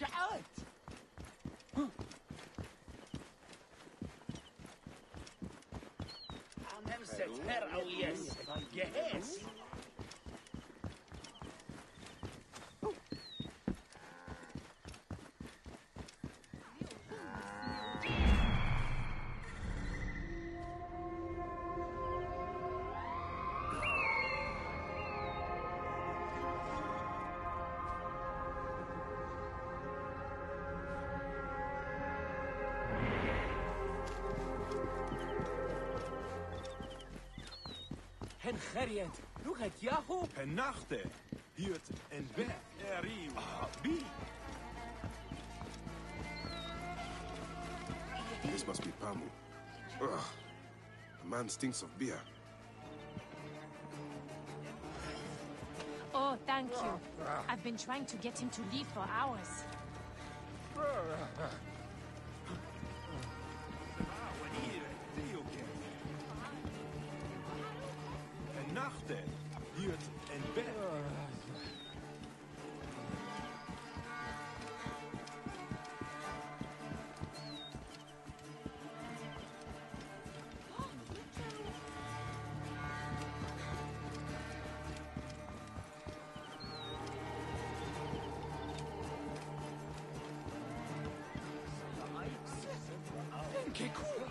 شعات. عم همسة هر أو يس جهاز. Hen Gerrit, doe het Yahoo? En nachten, huurt en weg. Erim, Abi. This must be Pamu. Ugh. The man stinks of beer. Oh, thank you. I've been trying to get him to leave for hours. En nachten, huurt en weg. Okay, cool.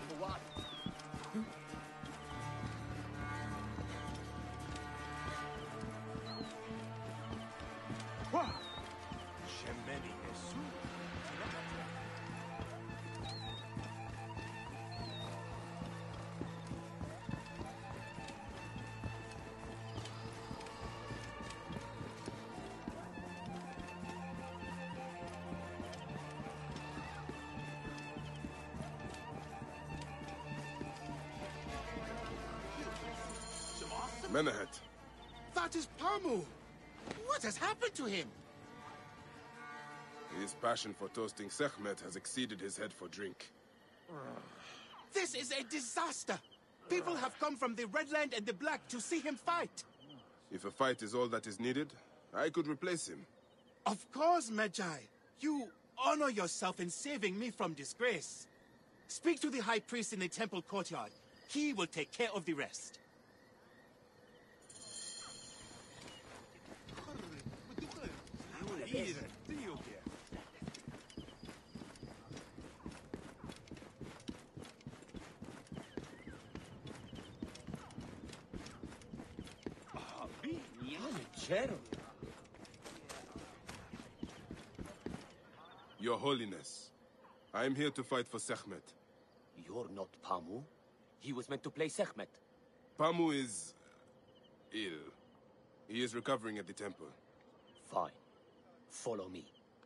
Shemeni Esu. Menahet. That is Pamu! What has happened to him? His passion for toasting Sekhmet has exceeded his head for drink. This is a disaster! People have come from the Red Land and the Black to see him fight. If a fight is all that is needed, I could replace him. Of course, Magi. You honor yourself in saving me from disgrace. Speak to the High Priest in the temple courtyard. He will take care of the rest. Your Holiness, I am here to fight for Sekhmet. You're not Pamu. He was meant to play Sekhmet. Pamu is ill. He is recovering at the temple. Fine. Follow me.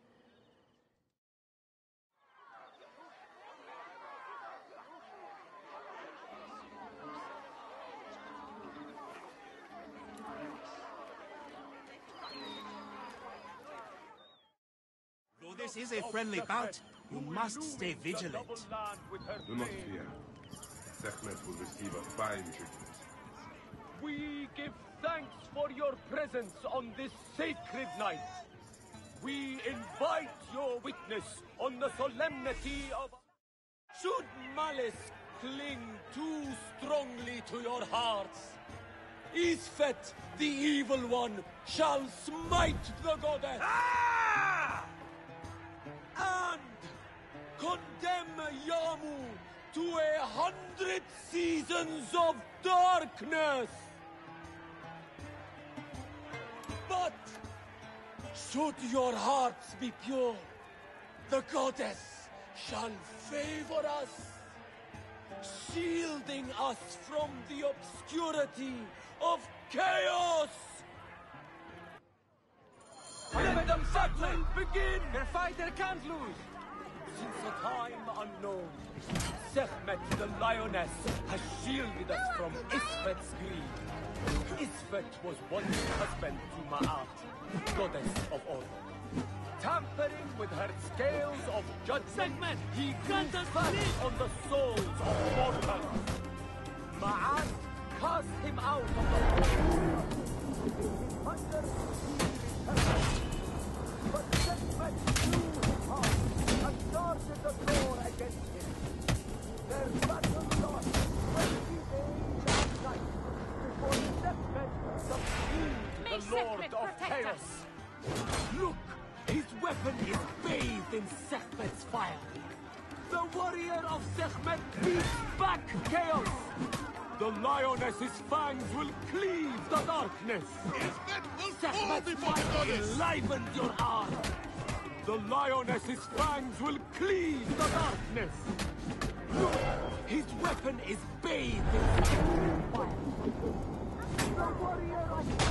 Though this is a friendly bout, you must stay vigilant. Do not fear. Sekhmet will receive a fine tribute. We give thanks for your presence on this sacred night. We invite your witness on the solemnity of... Should malice cling too strongly to your hearts, Isfet, the evil one, shall smite the goddess. And condemn Yamu to 100 seasons of darkness. But should your hearts be pure, the goddess shall favor us, shielding us from the obscurity of chaos. Let them battle begin! Their fighter can't lose! Since a time unknown, Sekhmet the lioness has shielded us from Isfet's greed. Isfet was once husband to Ma'at, goddess of order. Tampering with her scales of judgment, he grew fat on the souls of mortals. Ma'at cast him out of the world. But Sekhmet knew back, Chaos! The lioness's fangs will cleave the darkness! Sekhmet's might enliven your arm! The lioness's fangs will cleave the darkness! Look, his weapon is bathed in fire! The warrior of...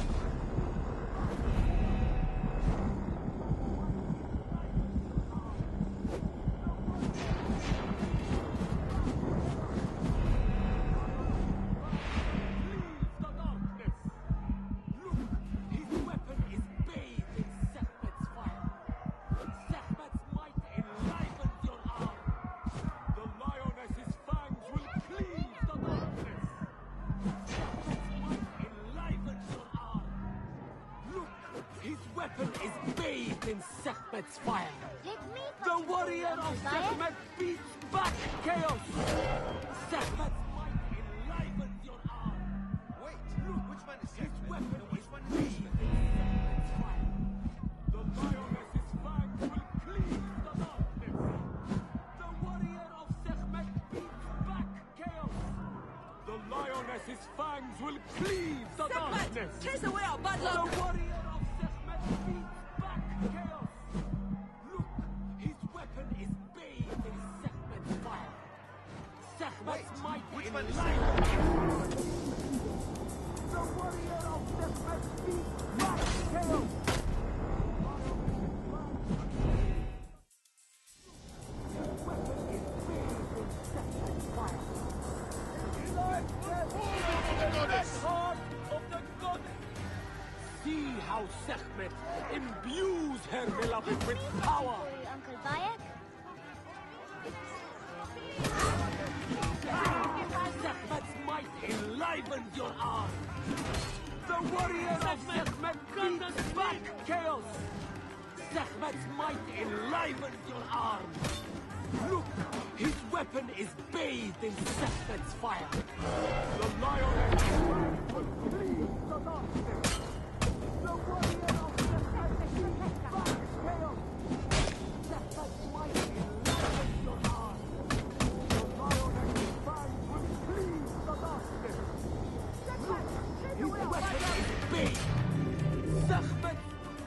in Sekhmet's fire. The warrior of Sekhmet beats back Chaos. Sekhmet's might enlivens your arm. Wait, which one is His Sekhmet? weapon Which is one bathed is in Sekhmet's fire. The lioness's fangs will cleave the darkness. The warrior of Sekhmet beats back Chaos. The lioness's fangs will cleave the darkness. Chase away our bad The luck! warrior of Sekhmet beats back Chaos. Look, his weapon is bathed in Sekhmet's fire. Sekhmet's might which one is enlivened. The warrior of Sekhmet beats back Chaos. His weapon is bathed in Sekhmet's fire. Heart of the goddess. See how Sekhmet imbues her beloved with power. Uncle Bayek? Sekhmet's might enlivens your arm. The warrior of Sekhmet beats back Chaos. Sekhmet's might enlivens your arm. Look, his weapon is bathed in Sekhmet's fire. The lioness will cleave the darkness. The warrior of Sekhmet beats back Chaos. Sekhmet's might enlivens your arm. The lioness's fangs will cleave the darkness. Look, his weapon is bathed. Sekhmet.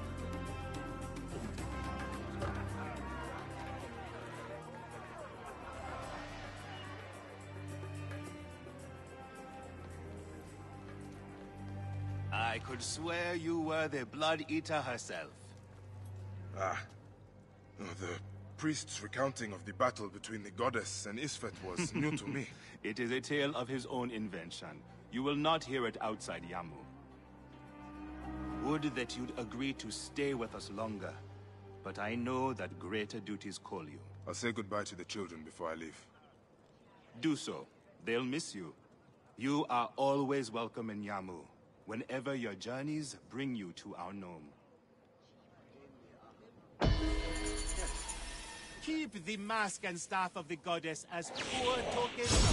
I could swear you were the Blood Eater herself. Ah. No, the priest's recounting of the battle between the goddess and Isfet was new to me. It is a tale of his own invention. You will not hear it outside Yamu. Would that you'd agree to stay with us longer. But I know that greater duties call you. I'll say goodbye to the children before I leave. Do so. They'll miss you. You are always welcome in Yamu, whenever your journeys bring you to our Nome. Keep the mask and staff of the goddess as poor tokens.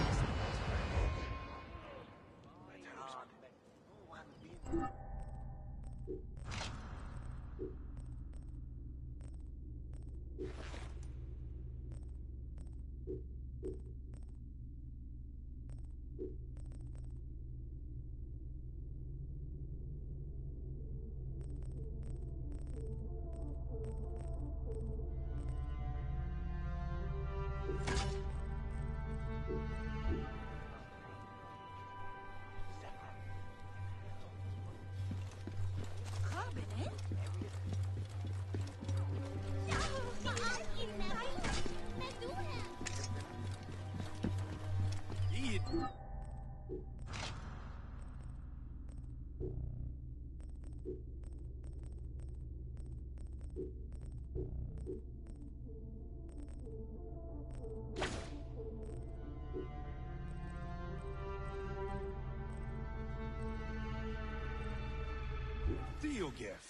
Theogef.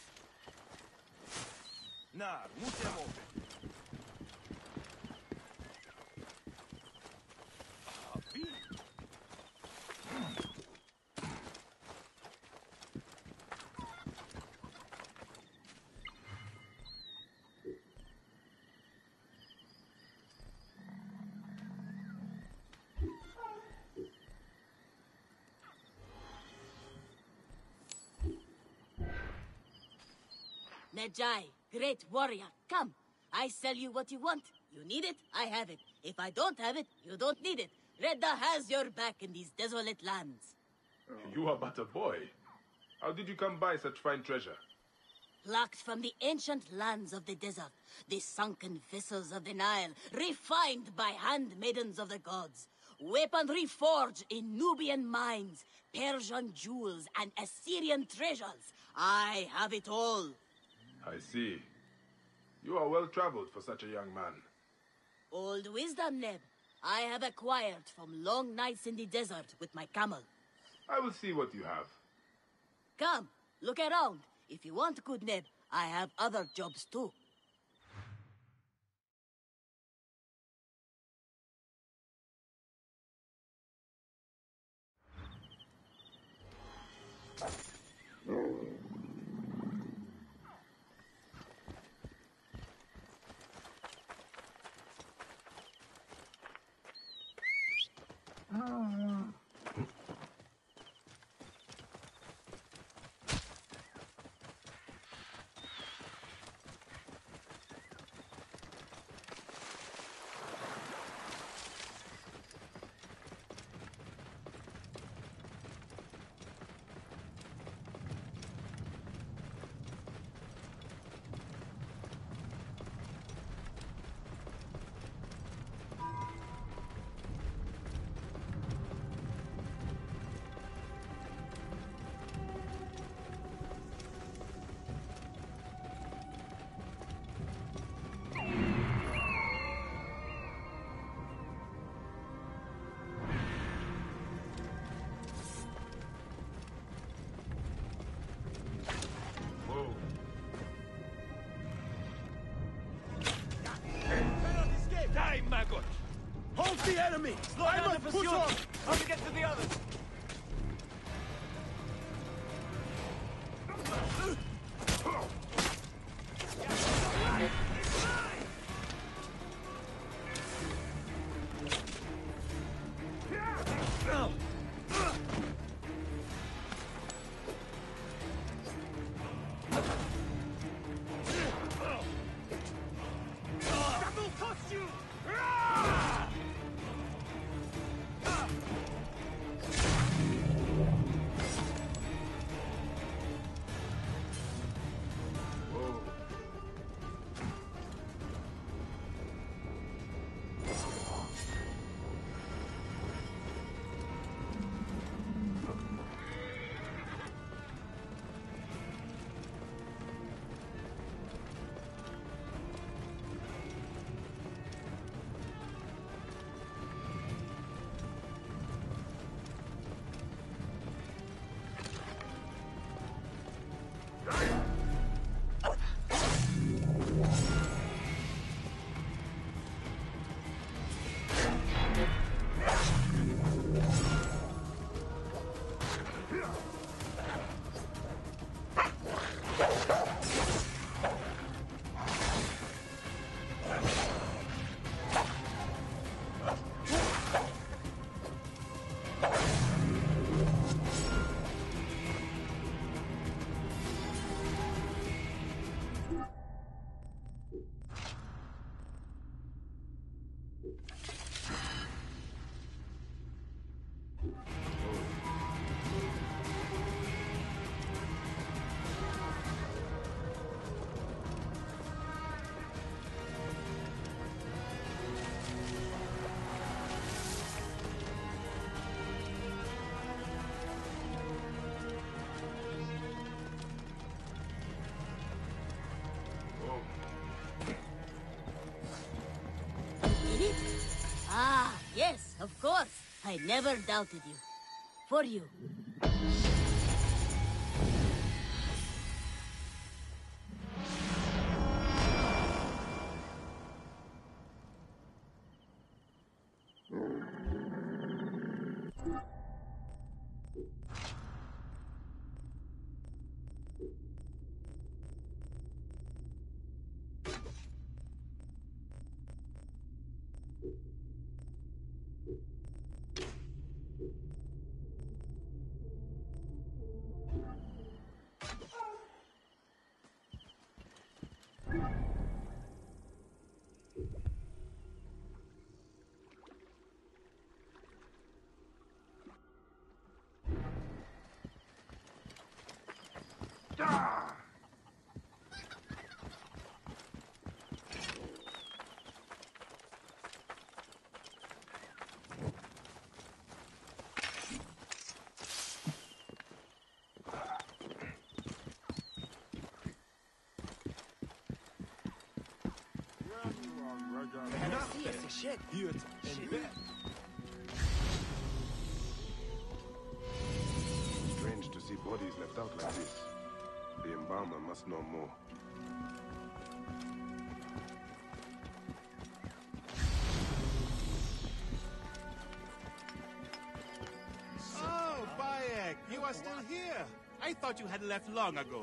Nar, mutemov. Medjay, great warrior, come. I sell you what you want. You need it, I have it. If I don't have it, you don't need it. Redda has your back in these desolate lands. You are but a boy. How did you come by such fine treasure? Plucked from the ancient lands of the desert, the sunken vessels of the Nile, refined by handmaidens of the gods. Weaponry forged in Nubian mines, Persian jewels, and Assyrian treasures. I have it all. I see. You are well traveled for such a young man. Old wisdom, Neb. I have acquired from long nights in the desert with my camel. I will see what you have. Come, look around. If you want good Neb, I have other jobs too. Die, maggot! Hold the enemy! I must push on! How to get to the others? Ah, yes, of course. I never doubted you. For you. Shit. Hier and there. Strange to see bodies left out like this. The embalmer must know more. Oh, Bayek, you are still here. I thought you had left long ago.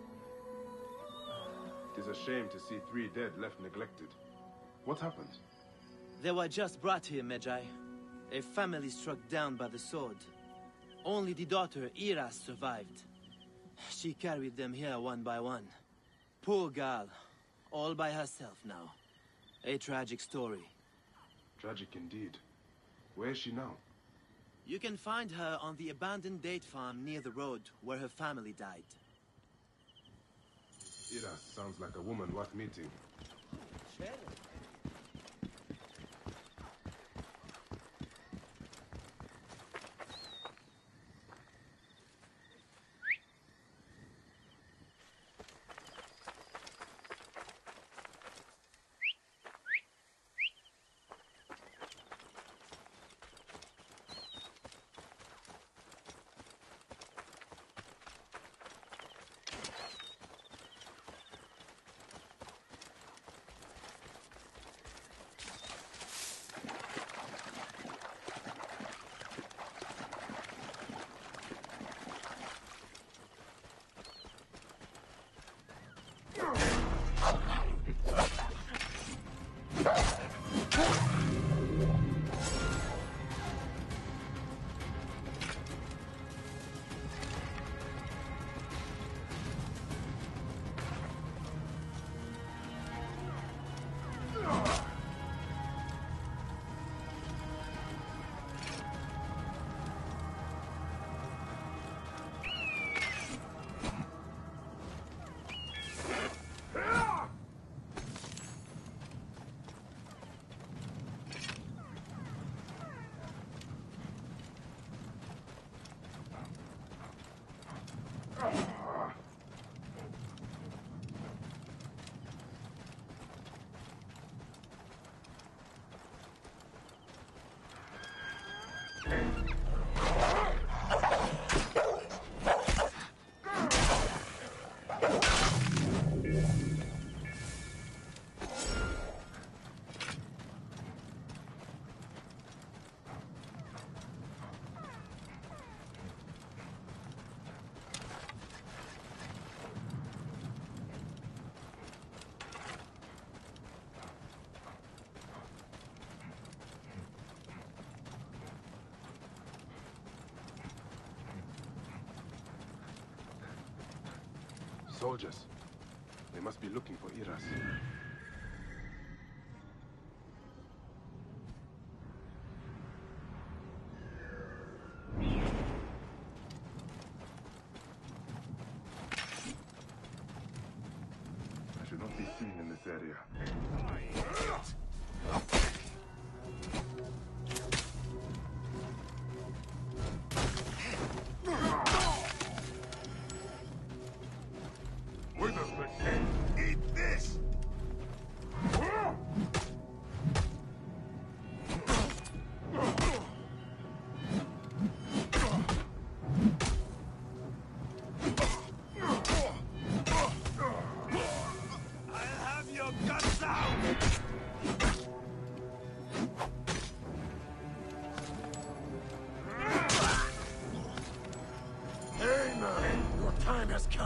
It is a shame to see 3 dead left neglected. What happened? They were just brought here, Medjay. A family struck down by the sword. Only the daughter, Iras, survived. She carried them here one by one. Poor girl. All by herself now. A tragic story. Tragic indeed. Where is she now? You can find her on the abandoned date farm near the road where her family died. Iras sounds like a woman worth meeting. Soldiers. They must be looking for Iras. I should not be seen in this area. Wait a second. Eat this! I'll have your guts out! Hey, man. Your time has come.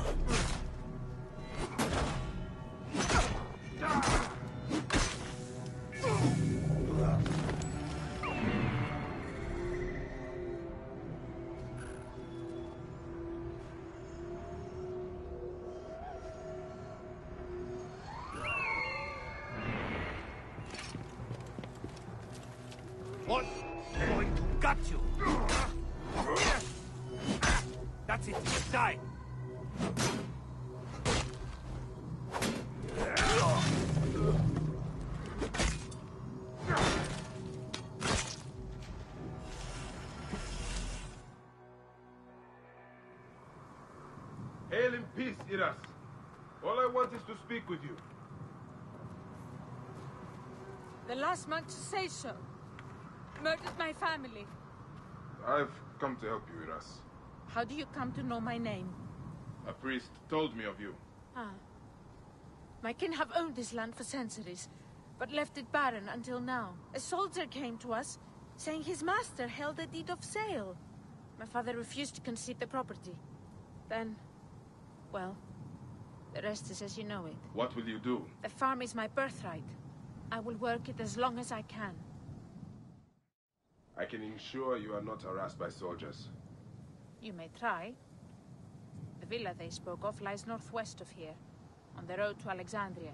What's going to gut you? That's it. Die. Hail in peace, Iras. All I want is to speak with you. The last monk to say so. Murdered my family. I've come to help you, Iras. How do you come to know my name? A priest told me of you. Ah. My kin have owned this land for centuries, but left it barren until now. A soldier came to us, saying his master held a deed of sale. My father refused to concede the property. Then, well, the rest is as you know it. What will you do? The farm is my birthright. I will work it as long as I can. I can ensure you are not harassed by soldiers. You may try. The villa they spoke of lies northwest of here, on the road to Alexandria.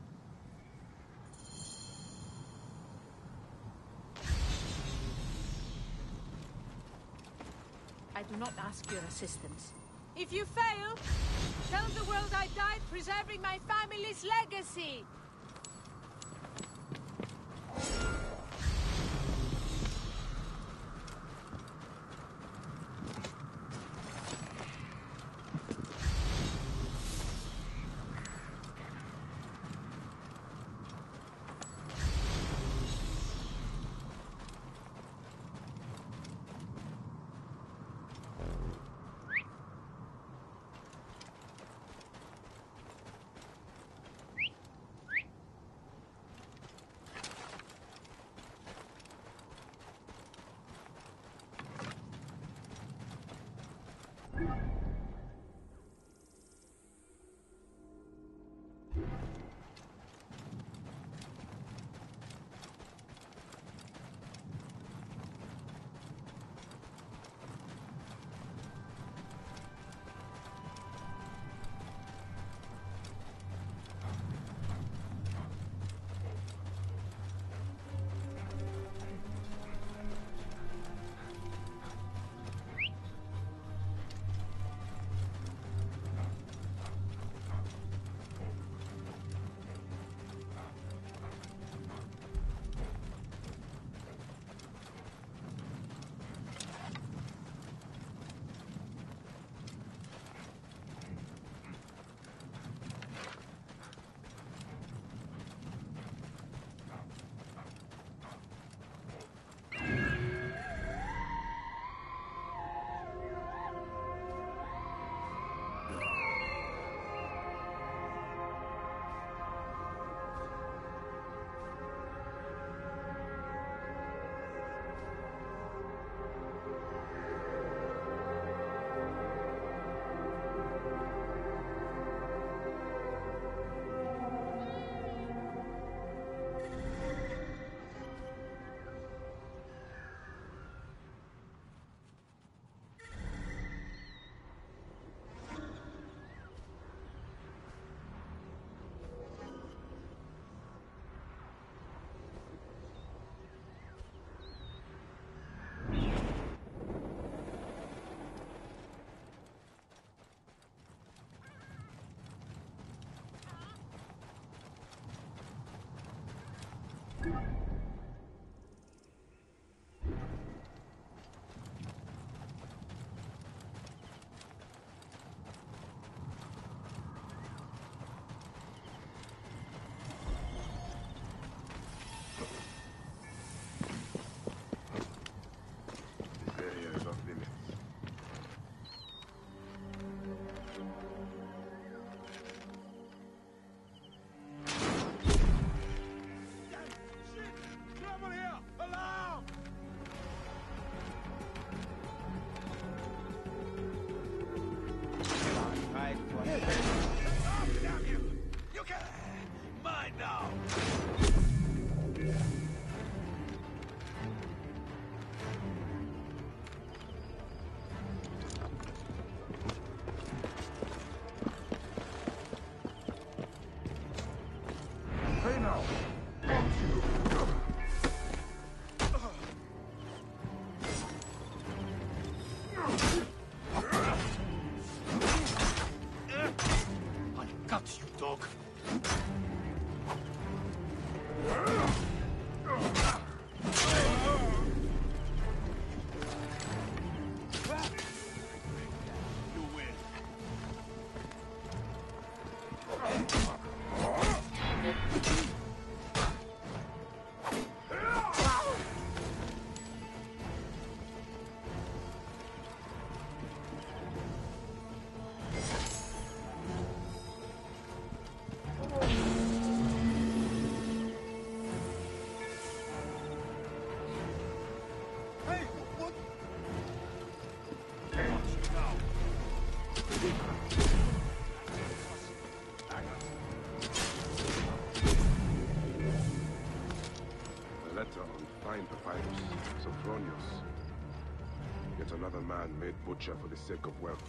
I do not ask your assistance. If you fail, tell the world I died preserving my family's legacy! Yet another man made butcher for the sake of wealth.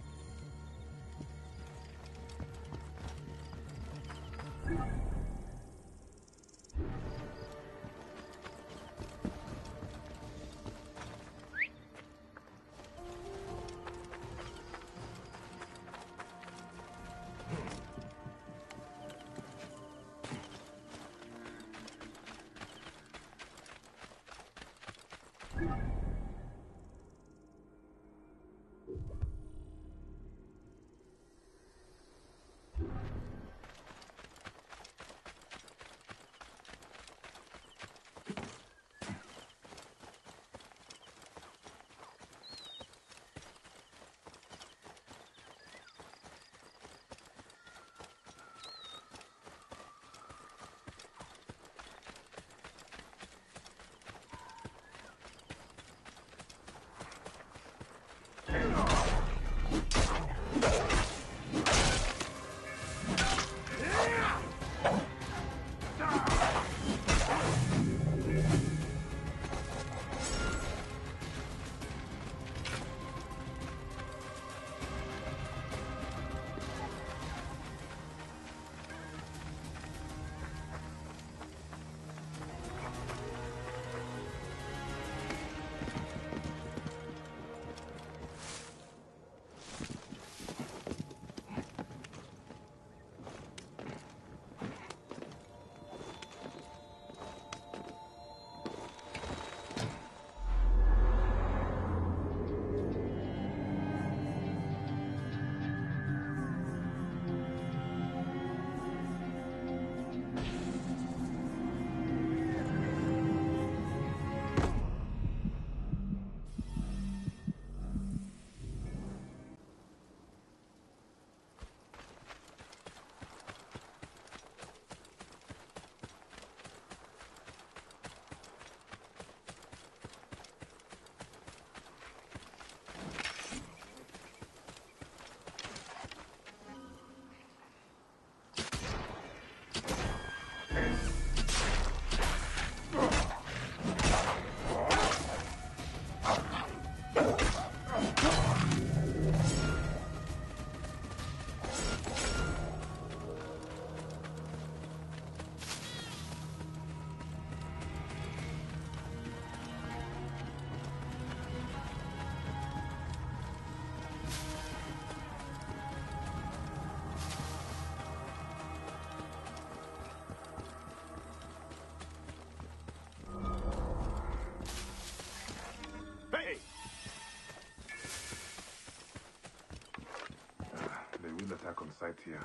Attack on sight here.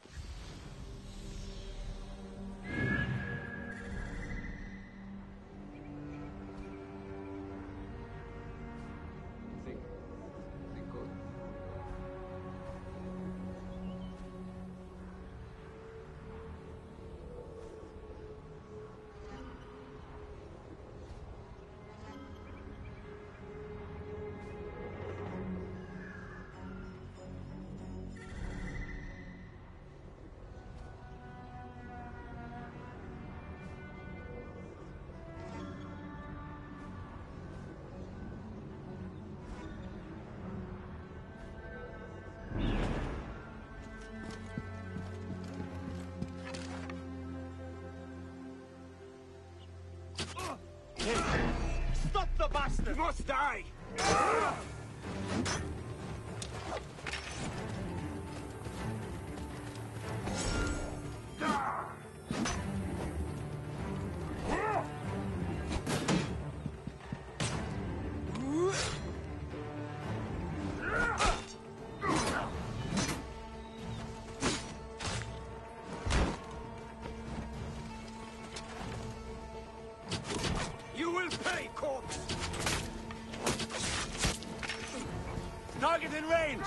Stop the bastard! You must die! You will pay, corpse! Target in range!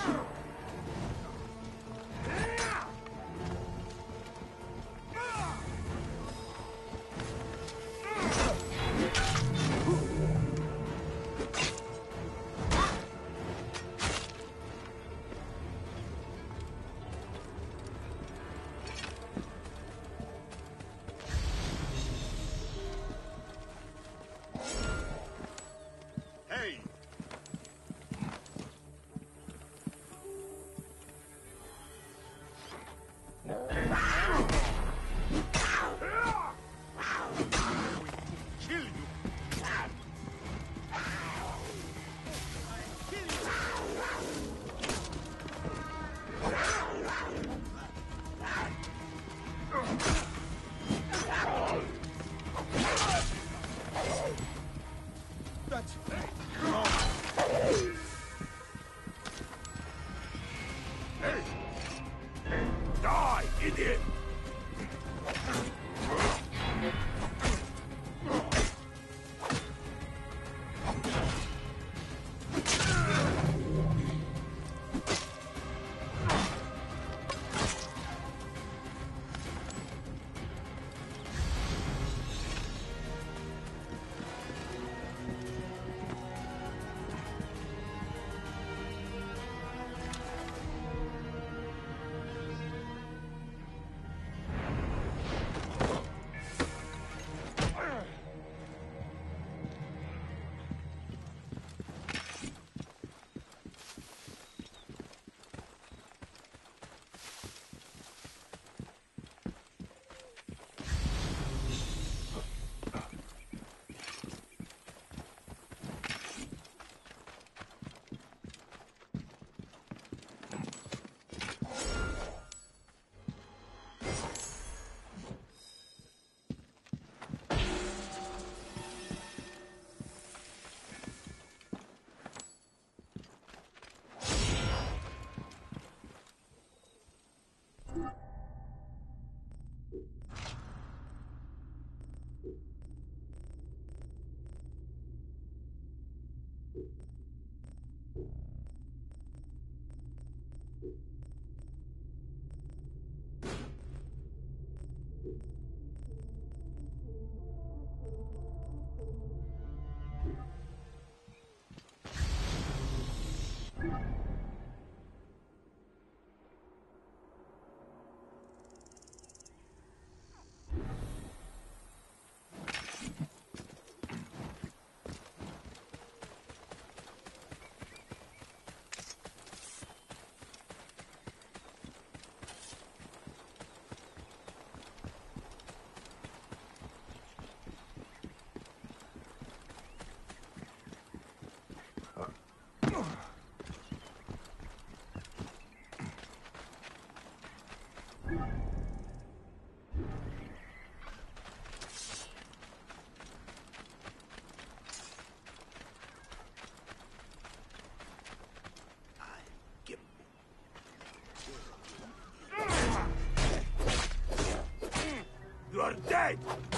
Die, idiot! You are dead!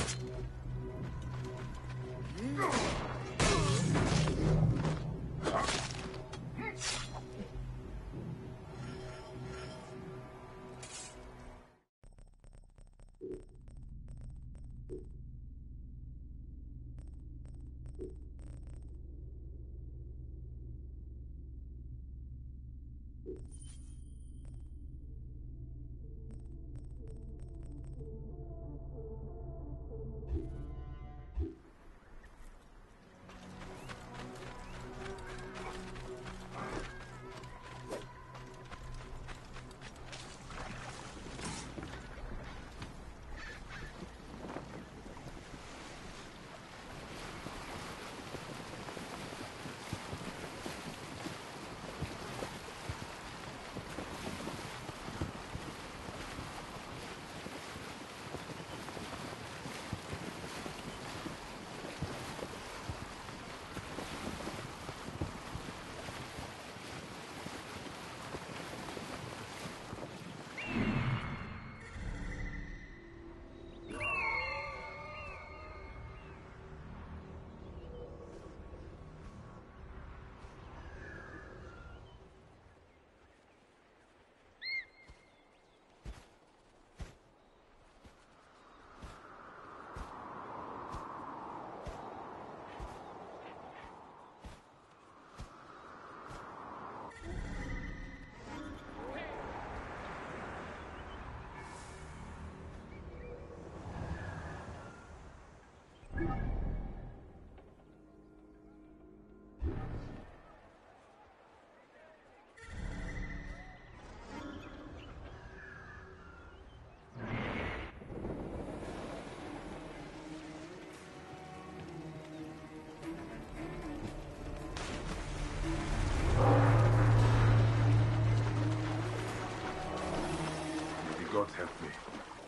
God help me.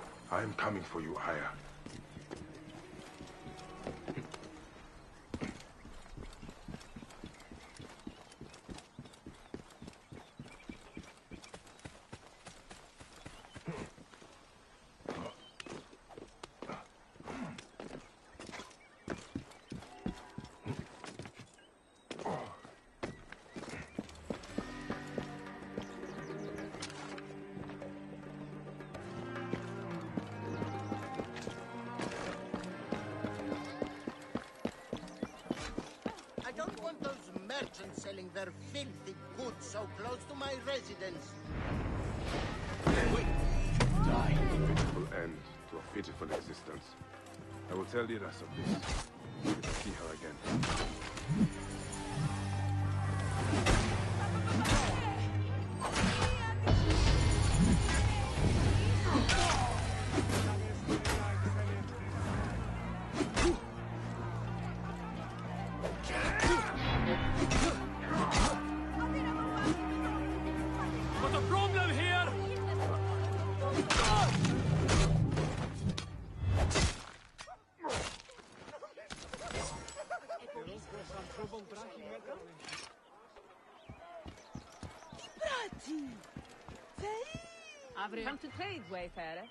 I am coming for you, Aya. merchants selling their filthy goods so close to my residence. Die. Will end to a pitiful existence. I will tell Iras of this. If I see her again. What's the problem here? Come to trade, wayfarer.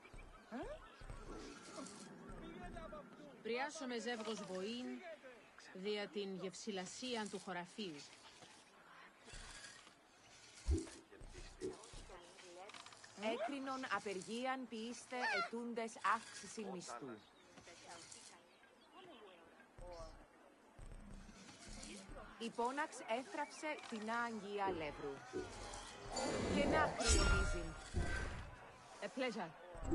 Πριάσω με ζεύγος βοήν δια την γευσιλασίαν του χωραφίου. Έκρινον απεργίαν ποιήστε ετούντες αύξηση μισθού. Η πόναξ έθραψε την άγγια λεύρου. Και να κρυονίζει. A pleasure.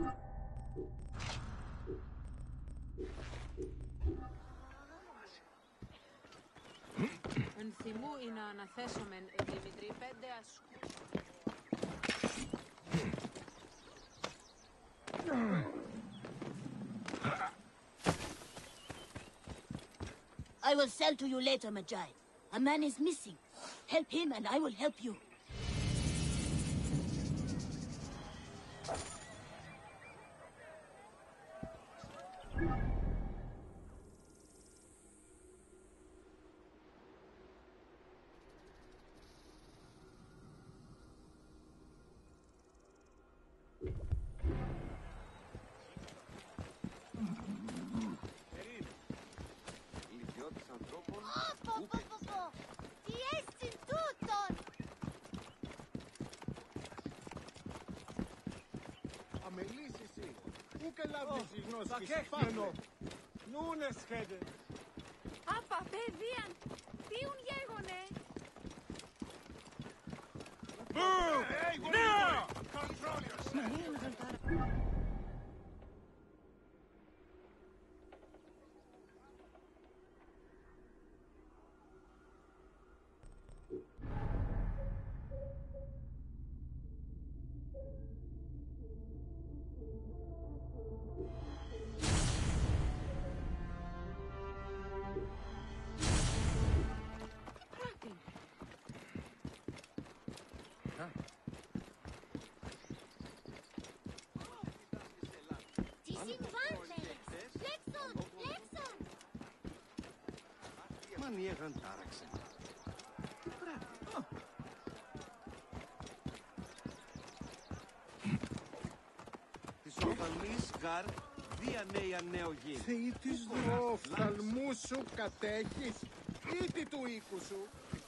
Ενθυμού είναι αναθέσομεν Δημητρή 5 ασκού. I will sell to you later, Magi. A man is missing. Help him and I will help you. Τι έσυν τούτον! Αμελής εσύ, πού και λάβεις η γνώση πάνω. Νούνε σχέδε. Απα, παιδίαν, τίουν γέγονε. Move! Now! Control yourself! Τι συμβάντε! Λέξον! Λέξον! Μανιέγαν τάραξε. Της οφθαλμής γαρ δια νέα νέο γη. Θεή της δρόφθαλμού σου κατέχεις ή τι του οίκου σου.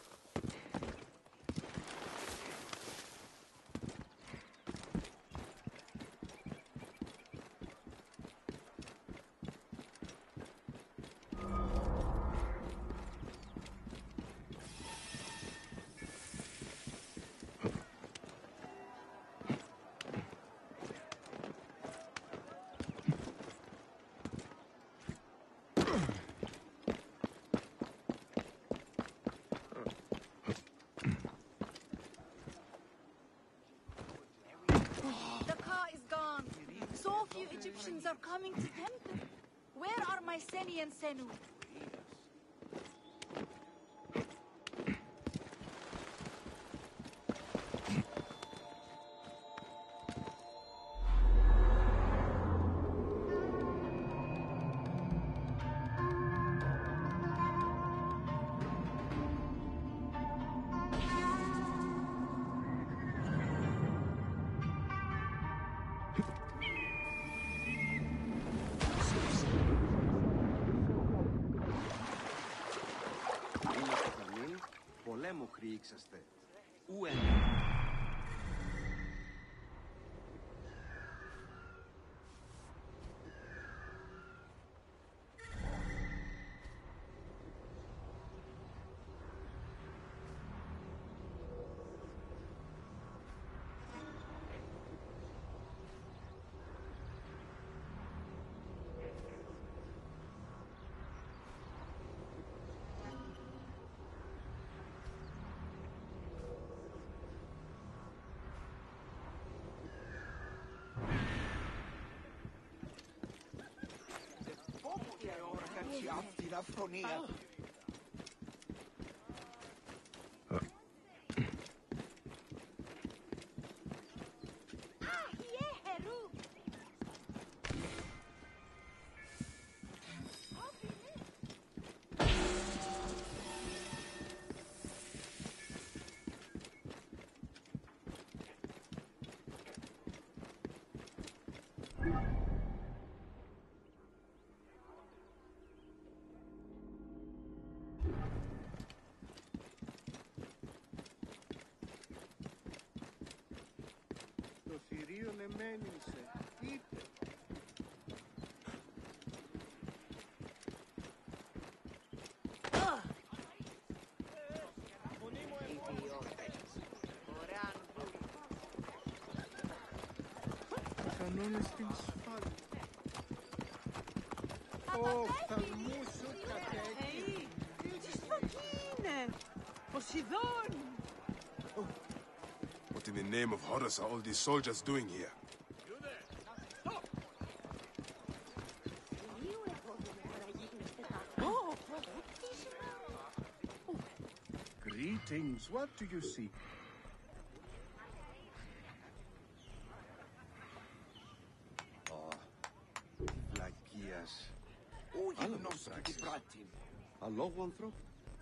The car is gone. So few Egyptians are coming to temple. Where are my Seni and Senu? Πολέμου χρήξαστε. Ουεν. έτσι αυτή αυθονία. Το θηρίον εμένησε. Είτε. Κανόνες στην σφάλμα. Ω, θαλμού σου κατέχει. Τι είναι, Ποσειδών! What in the name of Horus are all these soldiers doing here? Greetings, what do you seek? Βλακίας. Ο γυμνός του την πράτη. Αλόγου ανθρώπου.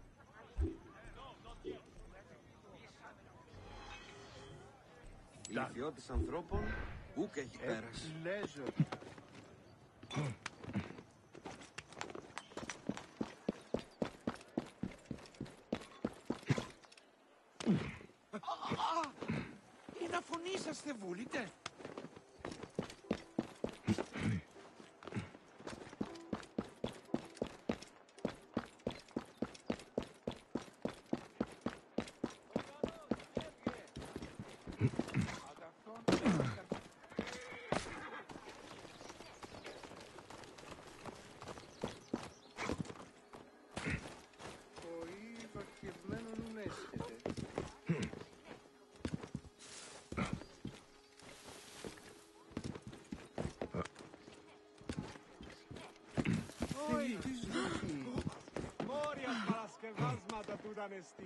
Η ιδιώτης ανθρώπων ούκ έχει πέρασει. Λέζω. Είναι αφωνή σας θε βούλετε. Μόρια παρασκευάσματα του ήταν εστί.